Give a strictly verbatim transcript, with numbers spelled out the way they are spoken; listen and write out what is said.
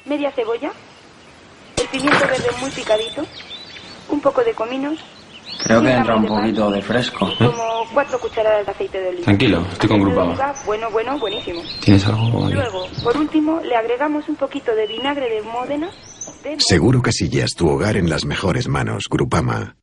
media cebolla, el pimiento verde muy picadito, un poco de cominos. Creo que entra un poquito de fresco. ¿Eh? Como cuatro cucharadas de aceite de oliva. Tranquilo, estoy con Grupama. Bueno, bueno, buenísimo. ¿Tienes algo? Luego, por último, le agregamos un poquito de vinagre de Módena. De... Seguro Casillas, tu hogar en las mejores manos. Grupama.